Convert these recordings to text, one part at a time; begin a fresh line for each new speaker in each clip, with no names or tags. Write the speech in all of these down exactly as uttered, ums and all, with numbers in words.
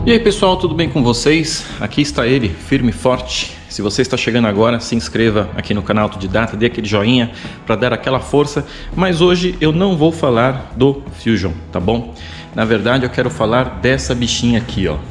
E aí pessoal, tudo bem com vocês? Aqui está ele, firme e forte. Se você está chegando agora, se inscreva aqui no canal Autodidata, dê aquele joinha para dar aquela força. Mas hoje eu não vou falar do Fusion, tá bom? Na verdade eu quero falar dessa bichinha aqui, ó.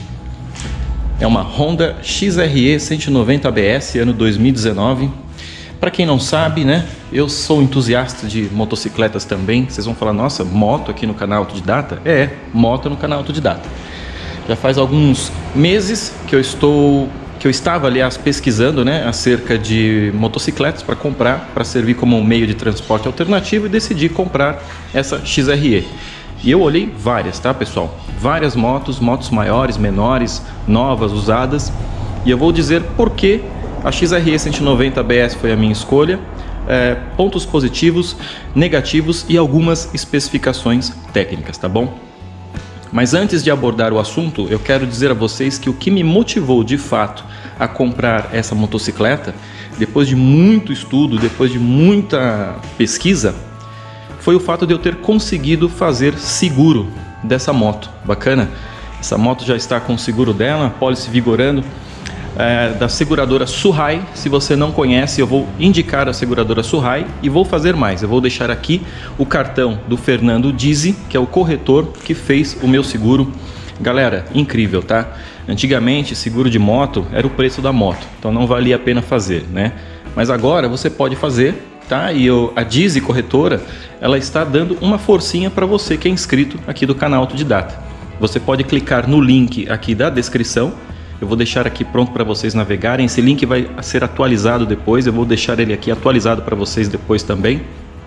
É uma Honda X R E cento e noventa A B S, ano dois mil e dezenove. Para quem não sabe, né, eu sou entusiasta de motocicletas também. Vocês vão falar, nossa, moto aqui no canal Autodidata? É, moto no canal Autodidata. Já faz alguns meses que eu estou, que eu estava, aliás, pesquisando, né, acerca de motocicletas para comprar, para servir como um meio de transporte alternativo, e decidi comprar essa X R E. E eu olhei várias, tá, pessoal? Várias motos, motos maiores, menores, novas, usadas. E eu vou dizer por que a X R E cento e noventa A B S foi a minha escolha, é, pontos positivos, negativos e algumas especificações técnicas, tá bom? Mas antes de abordar o assunto, eu quero dizer a vocês que o que me motivou de fato a comprar essa motocicleta, depois de muito estudo, depois de muita pesquisa, foi o fato de eu ter conseguido fazer seguro dessa moto. Bacana? Essa moto já está com o seguro dela, apólice vigorando, é, da seguradora Suhai. Se você não conhece, eu vou indicar a seguradora Suhai e vou fazer mais. Eu vou deixar aqui o cartão do Fernando Dizzi, que é o corretor que fez o meu seguro. Galera, incrível, tá? Antigamente, seguro de moto era o preço da moto, então não valia a pena fazer, né? Mas agora você pode fazer, tá? E eu, a Dizzi Corretora, ela está dando uma forcinha para você que é inscrito aqui do canal Autodidata. Você pode clicar no link aqui da descrição. Eu vou deixar aqui pronto para vocês navegarem. Esse link vai ser atualizado depois. Eu vou deixar ele aqui atualizado para vocês depois também.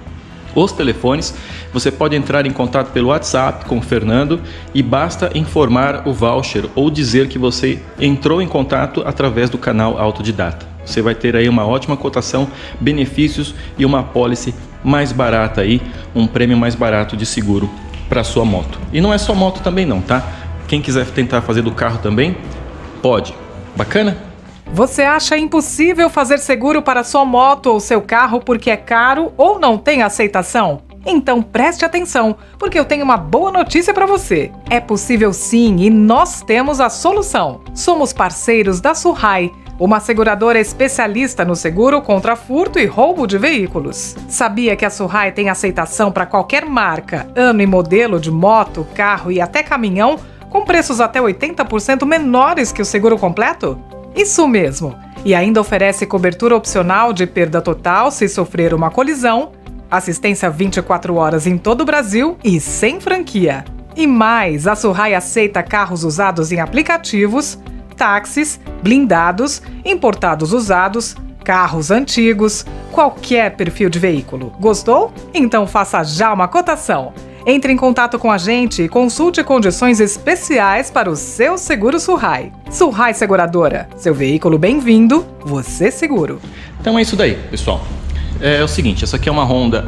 Os telefones, você pode entrar em contato pelo WhatsApp com o Fernando e basta informar o voucher ou dizer que você entrou em contato através do canal Autodidata. Você vai ter aí uma ótima cotação, benefícios e uma apólice mais barata aí, um prêmio mais barato de seguro para sua moto. E não é só moto também não, tá? Quem quiser tentar fazer do carro também, pode. Bacana?
Você acha impossível fazer seguro para sua moto ou seu carro porque é caro ou não tem aceitação? Então preste atenção, porque eu tenho uma boa notícia para você. É possível sim, e nós temos a solução. Somos parceiros da Suhai, uma seguradora especialista no seguro contra furto e roubo de veículos. Sabia que a Suhai tem aceitação para qualquer marca, ano e modelo de moto, carro e até caminhão, com preços até oitenta por cento menores que o seguro completo? Isso mesmo! E ainda oferece cobertura opcional de perda total se sofrer uma colisão, assistência vinte e quatro horas em todo o Brasil e sem franquia. E mais, a Suhai aceita carros usados em aplicativos, táxis, blindados, importados usados, carros antigos, qualquer perfil de veículo. Gostou? Então faça já uma cotação. Entre em contato com a gente e consulte condições especiais para o seu seguro Suhai. Suhai Seguradora, seu veículo bem-vindo, você seguro.
Então é isso daí, pessoal. É o seguinte, essa aqui é uma Honda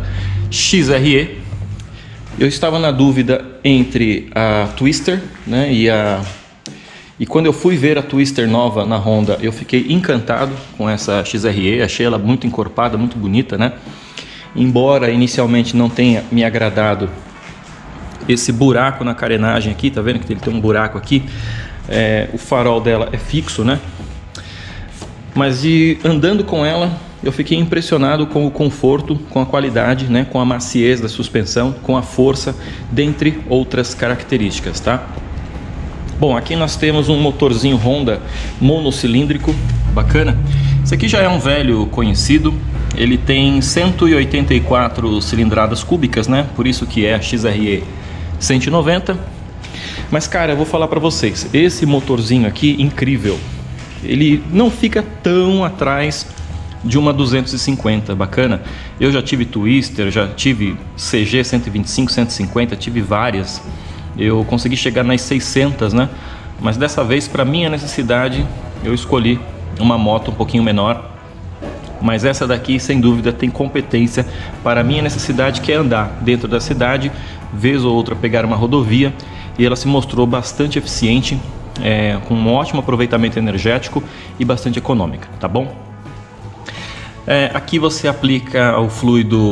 X R E. Eu estava na dúvida entre a Twister, né, e a... E quando eu fui ver a Twister nova na Honda, eu fiquei encantado com essa X R E. Achei ela muito encorpada, muito bonita, né? Embora inicialmente não tenha me agradado esse buraco na carenagem aqui, tá vendo que ele tem um buraco aqui? É, o farol dela é fixo, né? Mas de, andando com ela, eu fiquei impressionado com o conforto, com a qualidade, né? Com a maciez da suspensão, com a força, dentre outras características, tá? Bom, aqui nós temos um motorzinho Honda monocilíndrico, bacana. Esse aqui já é um velho conhecido. Ele tem cento e oitenta e quatro cilindradas cúbicas, né? Por isso que é a X R E cento e noventa. Mas cara, eu vou falar para vocês, esse motorzinho aqui, incrível. Ele não fica tão atrás de uma duzentos e cinquenta, bacana. Eu já tive Twister, já tive C G cento e vinte e cinco, cento e cinquenta, tive várias. Eu consegui chegar nas seiscentas, né? Mas dessa vez, para minha necessidade, eu escolhi uma moto um pouquinho menor. Mas essa daqui, sem dúvida, tem competência para a minha necessidade, que é andar dentro da cidade, vez ou outra pegar uma rodovia, e ela se mostrou bastante eficiente, é, com um ótimo aproveitamento energético e bastante econômica, tá bom? É, aqui você aplica o fluido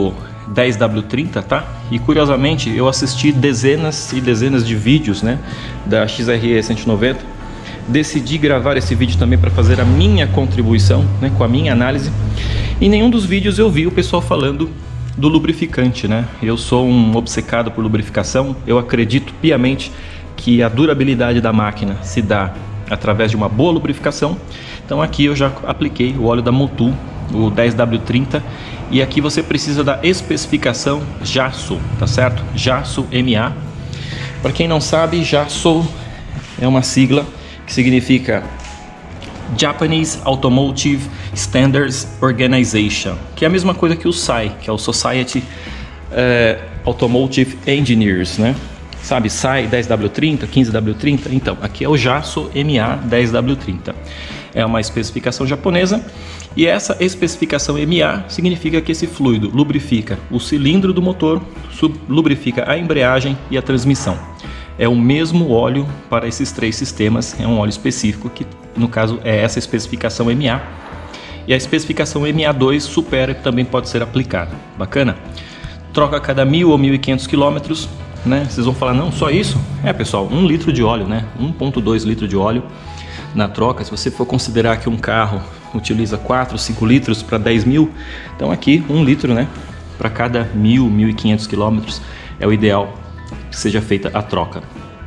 dez W trinta, tá? E curiosamente eu assisti dezenas e dezenas de vídeos, né, da X R E cento e noventa. Decidi gravar esse vídeo também para fazer a minha contribuição, né, com a minha análise. Em nenhum dos vídeos eu vi o pessoal falando do lubrificante, né? Eu sou um obcecado por lubrificação. Eu acredito piamente que a durabilidade da máquina se dá através de uma boa lubrificação. Então aqui eu já apliquei o óleo da Motul, o dez W trinta, e aqui você precisa da especificação JASO, tá certo? JASO M A. Para quem não sabe, JASO é uma sigla que significa Japanese Automotive Standards Organization, que é a mesma coisa que o S A I, que é o Society uh, Automotive Engineers, né? Sabe, S A I dez W trinta, quinze W trinta? Então, aqui é o JASO M A dez W trinta. É uma especificação japonesa, e essa especificação M A significa que esse fluido lubrifica o cilindro do motor, lubrifica a embreagem e a transmissão. É o mesmo óleo para esses três sistemas, é um óleo específico que, no caso, é essa especificação M A. E a especificação M A dois supera e também pode ser aplicada. Bacana? Troca a cada mil ou mil e quinhentos quilômetros, né? Vocês vão falar, não, só isso? É, pessoal, um litro de óleo, né? um ponto dois litro de óleo na troca. Se você for considerar que um carro utiliza quatro, cinco litros para dez mil, então aqui um litro, né? Para cada mil, mil e quinhentos quilômetros é o ideal que seja feita a troca.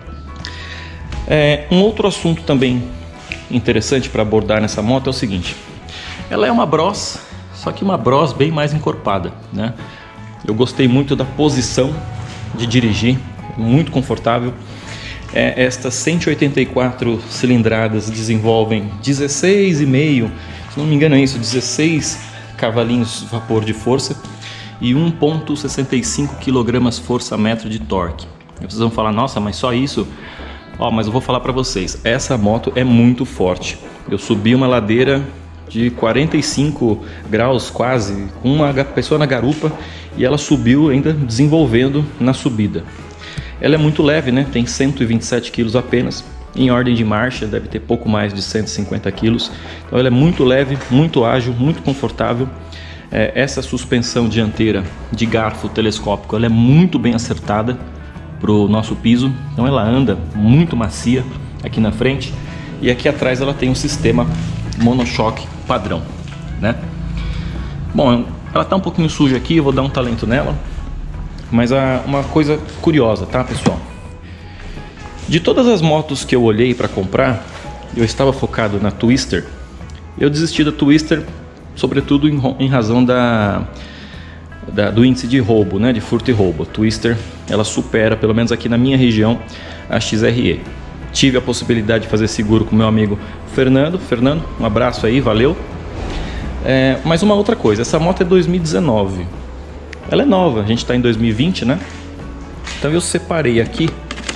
É, um outro assunto também interessante para abordar nessa moto é o seguinte: ela é uma Bros, só que uma Bros bem mais encorpada, né? Eu gostei muito da posição de dirigir, muito confortável. É, estas cento e oitenta e quatro cilindradas desenvolvem dezesseis vírgula cinco, se não me engano é isso, dezesseis cavalinhos vapor de força e um vírgula sessenta e cinco quilogramas força-metro de torque. E vocês vão falar, nossa, mas só isso? Ó, mas eu vou falar para vocês, essa moto é muito forte. Eu subi uma ladeira de quarenta e cinco graus quase, com uma pessoa na garupa, e ela subiu ainda desenvolvendo na subida. Ela é muito leve, né? Tem cento e vinte e sete quilos apenas. Em ordem de marcha deve ter pouco mais de cento e cinquenta quilos. Então ela é muito leve, muito ágil, muito confortável. É, essa suspensão dianteira de garfo telescópico, ela é muito bem acertada para o nosso piso. Então ela anda muito macia aqui na frente. E aqui atrás ela tem um sistema monochoque padrão, né? Bom, ela tá um pouquinho suja aqui, eu vou dar um talento nela. Mas há uma coisa curiosa, tá, pessoal? De todas as motos que eu olhei para comprar, eu estava focado na Twister. Eu desisti da Twister, sobretudo em, em razão da, da, do índice de roubo, né, de furto e roubo. A Twister, ela supera, pelo menos aqui na minha região, a X R E. Tive a possibilidade de fazer seguro com meu amigo Fernando. Fernando, um abraço aí, valeu. É, mas uma outra coisa, essa moto é dois mil e dezenove. Ela é nova, a gente está em dois mil e vinte, né? Então eu separei aqui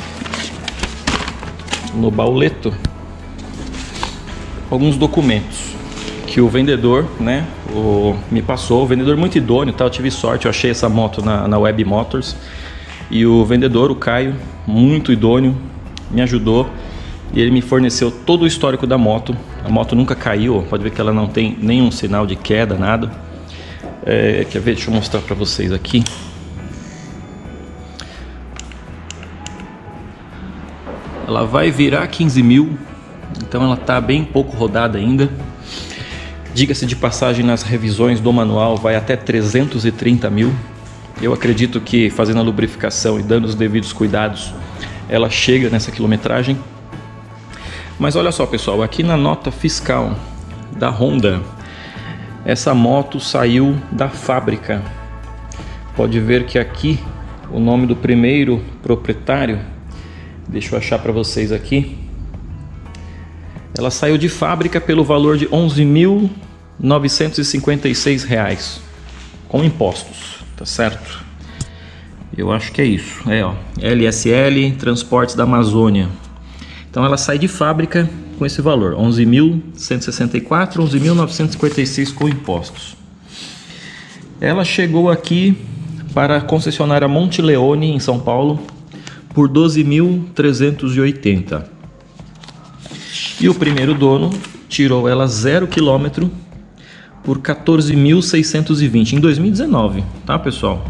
no bauleto alguns documentos que o vendedor, né, o, me passou. O vendedor muito idôneo, tá? Eu tive sorte, eu achei essa moto na, na Web Motors. E o vendedor, o Caio, muito idôneo, me ajudou. E ele me forneceu todo o histórico da moto. A moto nunca caiu, pode ver que ela não tem nenhum sinal de queda, nada. É, quer ver? Deixa eu mostrar para vocês aqui. Ela vai virar quinze mil, então ela está bem pouco rodada ainda. Diga-se de passagem, nas revisões do manual vai até trezentos e trinta mil. Eu acredito que fazendo a lubrificação e dando os devidos cuidados, ela chega nessa quilometragem. Mas olha só, pessoal, aqui na nota fiscal da Honda, essa moto saiu da fábrica. Pode ver que aqui o nome do primeiro proprietário, deixa eu achar para vocês aqui. Ela saiu de fábrica pelo valor de onze mil novecentos e cinquenta e seis reais com impostos, tá certo? Eu acho que é isso. É, ó, L S L Transportes da Amazônia. Então ela sai de fábrica com esse valor, onze mil cento e sessenta e quatro, onze mil novecentos e cinquenta e seis com impostos. Ela chegou aqui para a concessionária Monteleone em São Paulo por doze mil trezentos e oitenta. E o primeiro dono tirou ela zero quilômetro por quatorze mil seiscentos e vinte em dois mil e dezenove, tá, pessoal?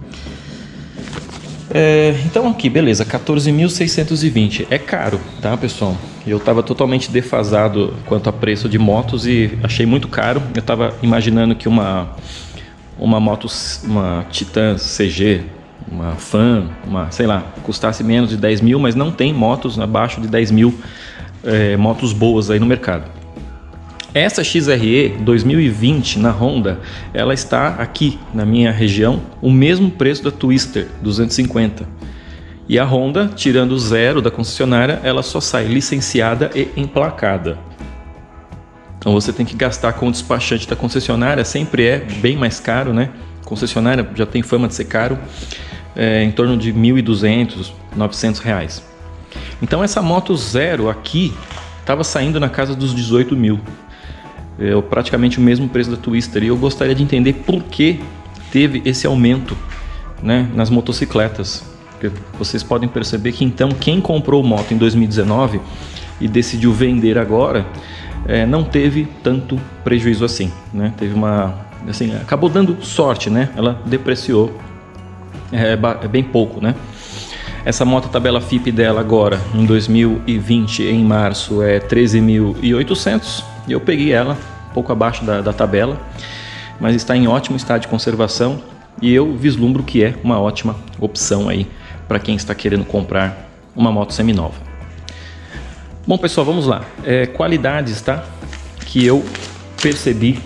É, então aqui, beleza, quatorze mil seiscentos e vinte, é caro, tá, pessoal? Eu estava totalmente defasado quanto a preço de motos e achei muito caro. Eu estava imaginando que uma uma moto, uma Titan C G, uma Fan, uma, sei lá, custasse menos de dez mil, mas não tem motos abaixo de dez mil, é, motos boas aí no mercado. Essa X R E dois mil e vinte na Honda, ela está aqui na minha região, o mesmo preço da Twister duzentos e cinquenta. E a Honda, tirando o zero da concessionária, ela só sai licenciada e emplacada. Então você tem que gastar com o despachante da concessionária, sempre é bem mais caro, né? A concessionária já tem fama de ser caro, é, em torno de mil e duzentos, novecentos reais. Então essa moto zero aqui estava saindo na casa dos dezoito mil. É praticamente o mesmo preço da Twister, e eu gostaria de entender por que teve esse aumento, né, nas motocicletas. Porque vocês podem perceber que então quem comprou moto em dois mil e dezenove e decidiu vender agora, é, não teve tanto prejuízo assim, né? Teve uma, assim, acabou dando sorte, né? Ela depreciou é, é bem pouco, né? Essa moto, a tabela F I P dela agora em dois mil e vinte, em março, é treze mil e oitocentos. E eu peguei ela um pouco abaixo da, da tabela, mas está em ótimo estado de conservação e eu vislumbro que é uma ótima opção aí para quem está querendo comprar uma moto seminova. Bom, pessoal, vamos lá. É, qualidades, tá? Que eu percebi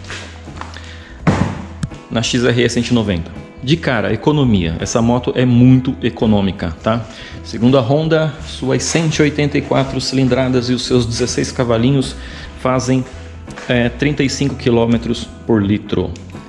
na X R E cento e noventa. De cara, economia. Essa moto é muito econômica, tá? Segundo a Honda, suas cento e oitenta e quatro cilindradas e os seus dezesseis cavalinhos fazem é, trinta e cinco quilômetros por litro.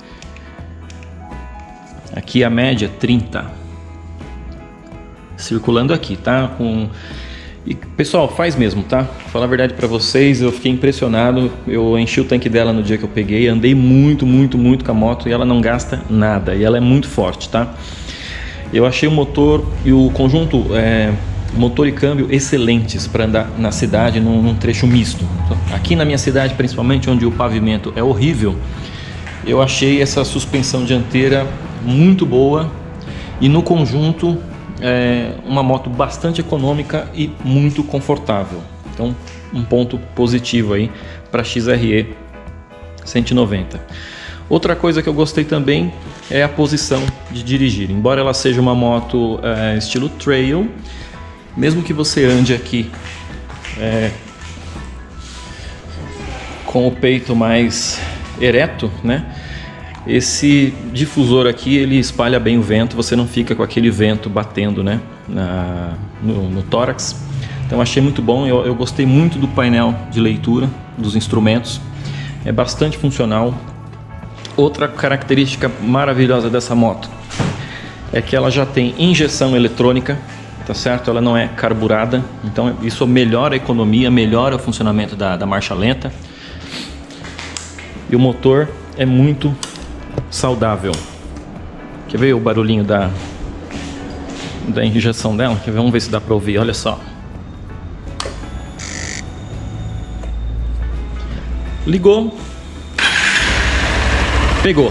Aqui a média trinta. Circulando aqui, tá? Com... E, pessoal, faz mesmo, tá? Vou falar a verdade para vocês, eu fiquei impressionado. Eu enchi o tanque dela no dia que eu peguei, andei muito, muito, muito com a moto e ela não gasta nada. E ela é muito forte, tá? Eu achei o motor e o conjunto, é, motor e câmbio excelentes para andar na cidade num, num trecho misto. Aqui na minha cidade, principalmente onde o pavimento é horrível, eu achei essa suspensão dianteira muito boa e no conjunto é uma moto bastante econômica e muito confortável. Então, um ponto positivo aí para a X R E cento e noventa. Outra coisa que eu gostei também é a posição de dirigir. Embora ela seja uma moto é, estilo trail, mesmo que você ande aqui é, com o peito mais ereto, né? Esse difusor aqui, ele espalha bem o vento, você não fica com aquele vento batendo, né, na, no, no tórax. Então achei muito bom, eu, eu gostei muito do painel de leitura dos instrumentos, é bastante funcional. Outra característica maravilhosa dessa moto é que ela já tem injeção eletrônica, tá certo? Ela não é carburada, então isso melhora a economia, melhora o funcionamento da, da marcha lenta. E o motor é muito saudável. Quer ver o barulhinho da, da injeção dela? Quer ver? Vamos ver se dá para ouvir, olha só. Ligou. Pegou.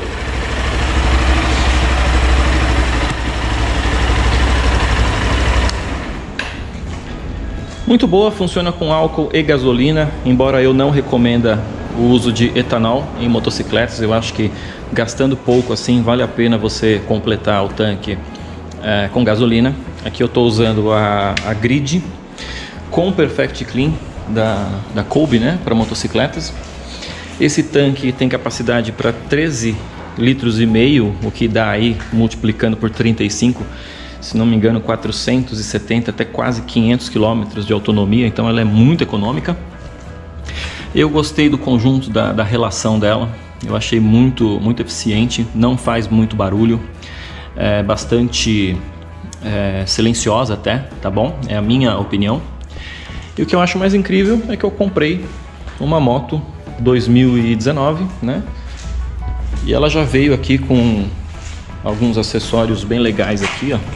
Muito boa, funciona com álcool e gasolina, embora eu não recomenda o uso de etanol em motocicletas. Eu acho que gastando pouco assim vale a pena você completar o tanque é, com gasolina. Aqui eu estou usando a, a Grid com Perfect Clean da, da Kolbe, né, para motocicletas. Esse tanque tem capacidade para treze litros e meio, o que dá aí, multiplicando por trinta e cinco, se não me engano, quatrocentos e setenta até quase quinhentos quilômetros de autonomia. Então ela é muito econômica. Eu gostei do conjunto da, da relação dela, eu achei muito, muito eficiente, não faz muito barulho, é bastante é, silenciosa até, tá bom? É a minha opinião. E o que eu acho mais incrível é que eu comprei uma moto dois mil e dezenove, né? E ela já veio aqui com alguns acessórios bem legais aqui, ó,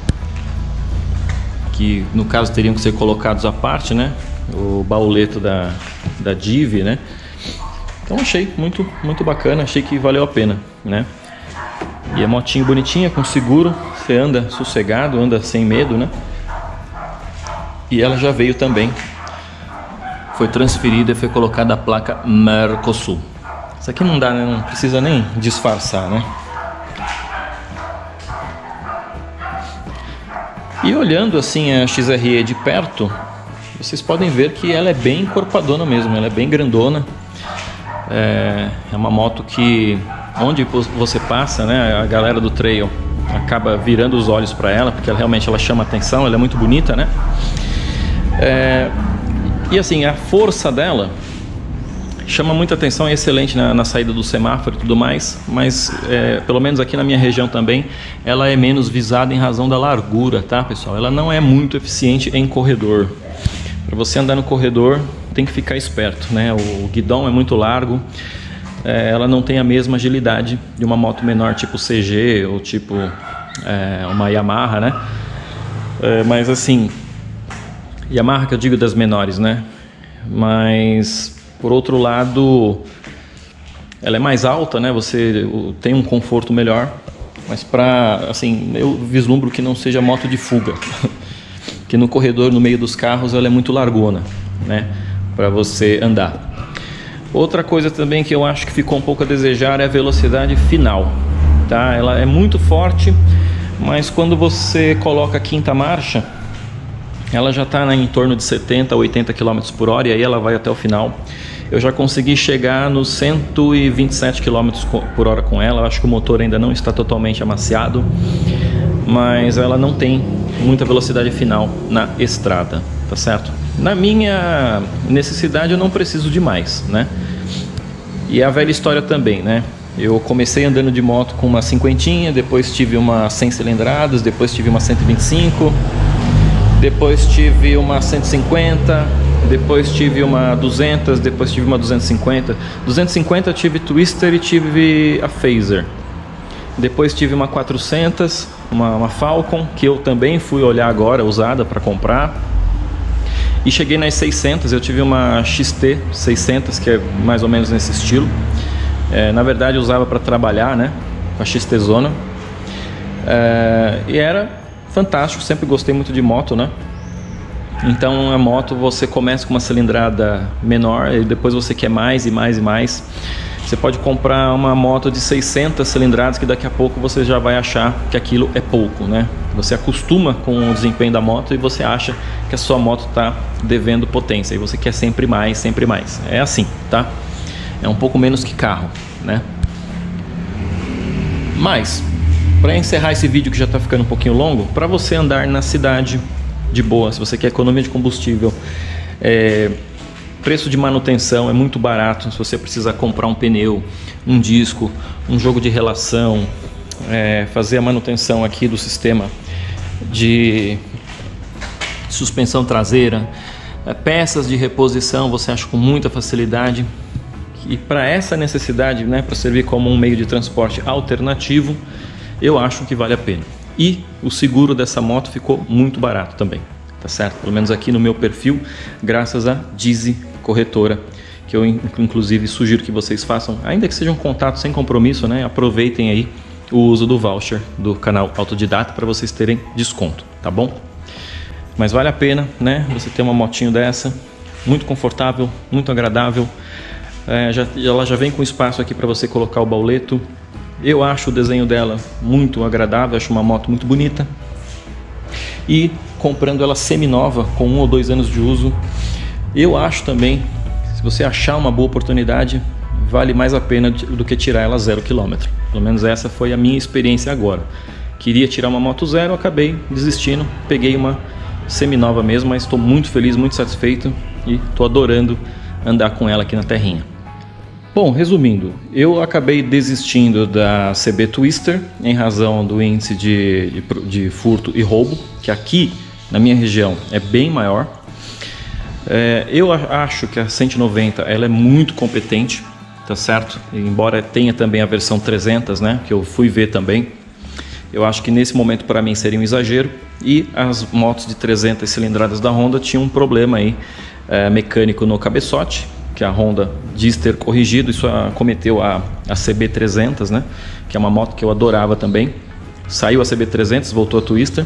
que no caso teriam que ser colocados à parte, né? O bauleto da, da Divi, né? Então achei muito, muito bacana, achei que valeu a pena, né? E a motinho bonitinha, com seguro, você anda sossegado, anda sem medo, né? E ela já veio também, foi transferida e foi colocada a placa Mercosul. Isso aqui não dá, né? Não precisa nem disfarçar, né? E olhando assim a X R E de perto, vocês podem ver que ela é bem encorpadona mesmo, ela é bem grandona. É, é uma moto que, onde você passa, né, a galera do trail acaba virando os olhos para ela, porque ela, realmente ela chama atenção, ela é muito bonita, né? É, e assim, a força dela chama muita atenção, é excelente na, na saída do semáforo e tudo mais, mas é, pelo menos aqui na minha região também, ela é menos visada em razão da largura, tá, pessoal? Ela não é muito eficiente em corredor. Para você andar no corredor, tem que ficar esperto, né? O guidão é muito largo, é, ela não tem a mesma agilidade de uma moto menor, tipo C G ou tipo é, uma Yamaha, né? É, mas assim, Yamaha que eu digo das menores, né? Mas por outro lado, ela é mais alta, né? Você tem um conforto melhor, mas para, assim, eu vislumbro que não seja moto de fuga. Que no corredor, no meio dos carros, ela é muito largona, né, para você andar. Outra coisa também que eu acho que ficou um pouco a desejar é a velocidade final, tá? Ela é muito forte, mas quando você coloca a quinta marcha, ela já está em torno de setenta a oitenta quilômetros por hora e aí ela vai até o final. Eu já consegui chegar nos cento e vinte e sete quilômetros por hora com ela. Eu acho que o motor ainda não está totalmente amaciado, mas ela não tem muita velocidade final na estrada, tá certo? Na minha necessidade eu não preciso de mais, né? E é a velha história também, né? Eu comecei andando de moto com uma cinquentinha, depois tive uma cem cilindradas, depois tive uma cento e vinte e cinco, depois tive uma cento e cinquenta, depois tive uma duzentas, depois tive uma duzentos e cinquenta. duzentos e cinquenta eu tive Twister e tive a Phaser. Depois tive uma quatrocentas, uma, uma Falcon, que eu também fui olhar agora, usada para comprar. E cheguei nas seiscentas, eu tive uma X T seiscentas, que é mais ou menos nesse estilo. É, na verdade eu usava para trabalhar, né, com a X T Zona. É, e era fantástico, sempre gostei muito de moto, né? Então a moto, você começa com uma cilindrada menor e depois você quer mais e mais e mais. Você pode comprar uma moto de seiscentas cilindradas que daqui a pouco você já vai achar que aquilo é pouco, né? Você acostuma com o desempenho da moto e você acha que a sua moto está devendo potência e você quer sempre mais, sempre mais. É assim, tá? É um pouco menos que carro, né? Mas, para encerrar esse vídeo que já está ficando um pouquinho longo, para você andar na cidade de boa, se você quer economia de combustível, é... preço de manutenção é muito barato. Se você precisar comprar um pneu, um disco, um jogo de relação, é, fazer a manutenção aqui do sistema de suspensão traseira, é, peças de reposição, você acha com muita facilidade. E para essa necessidade, né, para servir como um meio de transporte alternativo, eu acho que vale a pena. E o seguro dessa moto ficou muito barato também. Tá certo? Pelo menos aqui no meu perfil, graças a Dizzy Corretora, que eu inclusive sugiro que vocês façam, ainda que seja um contato sem compromisso, né? Aproveitem aí o uso do voucher do canal Autodidata para vocês terem desconto, tá bom? Mas vale a pena, né? Você ter uma motinho dessa, muito confortável, muito agradável. É, já, ela já vem com espaço aqui para você colocar o bauleto. Eu acho o desenho dela muito agradável, acho uma moto muito bonita. E comprando ela semi-nova, com um ou dois anos de uso, eu acho também, se você achar uma boa oportunidade, vale mais a pena do que tirar ela zero quilômetro. Pelo menos essa foi a minha experiência agora. Queria tirar uma moto zero, acabei desistindo, peguei uma semi-nova mesmo, mas estou muito feliz, muito satisfeito e estou adorando andar com ela aqui na terrinha. Bom, resumindo, eu acabei desistindo da C B Twister em razão do índice de, de, de furto e roubo, que aqui na minha região é bem maior. É, eu acho que a cento e noventa ela é muito competente, tá certo? Embora tenha também a versão trezentas, né, que eu fui ver também. Eu acho que nesse momento para mim seria um exagero. E as motos de trezentas cilindradas da Honda tinham um problema aí, é, mecânico no cabeçote, que a Honda diz ter corrigido. Isso acometeu a, a C B trezentos, né? Que é uma moto que eu adorava também. Saiu a C B trezentos, voltou a Twister.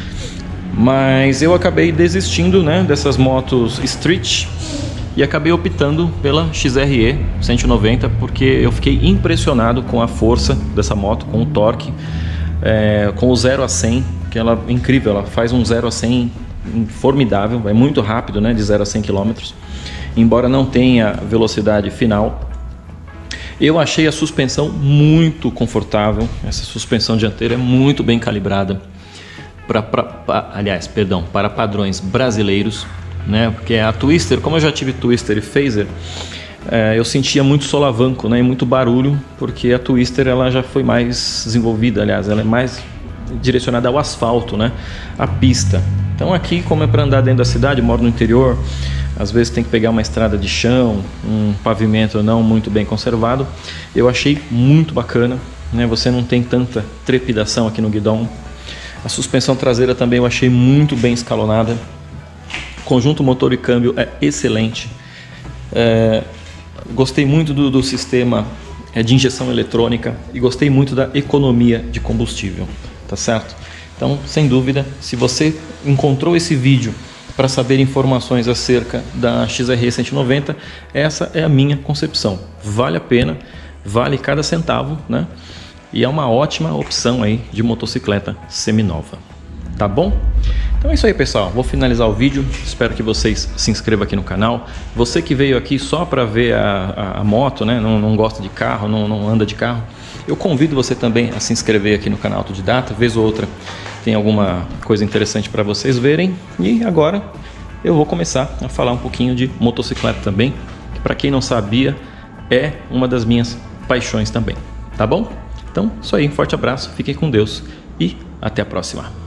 Mas eu acabei desistindo, né, dessas motos street e acabei optando pela X R E cento e noventa, porque eu fiquei impressionado com a força dessa moto, com o torque, é, com o zero a cem, que ela é incrível, ela faz um zero a cem formidável, é muito rápido, né, de zero a cem quilômetros, embora não tenha velocidade final. Eu achei a suspensão muito confortável, essa suspensão dianteira é muito bem calibrada, pra, pra, pra, aliás, perdão, para padrões brasileiros, né? Porque a Twister, como eu já tive Twister e Phaser, é, eu sentia muito solavanco, né, e muito barulho, porque a Twister ela já foi mais desenvolvida, aliás, ela é mais direcionada ao asfalto, né, à pista. Então aqui, como é para andar dentro da cidade, eu moro no interior, às vezes tem que pegar uma estrada de chão, um pavimento não muito bem conservado, eu achei muito bacana, né? Você não tem tanta trepidação aqui no guidão. A suspensão traseira também eu achei muito bem escalonada. O conjunto motor e câmbio é excelente. É, gostei muito do, do sistema de injeção eletrônica e gostei muito da economia de combustível, tá certo? Então, sem dúvida, se você encontrou esse vídeo para saber informações acerca da X R E cento e noventa, essa é a minha concepção. Vale a pena, vale cada centavo, né? E é uma ótima opção aí de motocicleta seminova. Tá bom? Então é isso aí, pessoal. Vou finalizar o vídeo. Espero que vocês se inscrevam aqui no canal. Você que veio aqui só para ver a, a, a moto, né? Não, não gosta de carro, não, não anda de carro, eu convido você também a se inscrever aqui no canal Autodidata. Vez ou outra tem alguma coisa interessante para vocês verem. E agora eu vou começar a falar um pouquinho de motocicleta também, que para quem não sabia é uma das minhas paixões também. Tá bom? Então, isso aí. Um forte abraço, fiquem com Deus e até a próxima.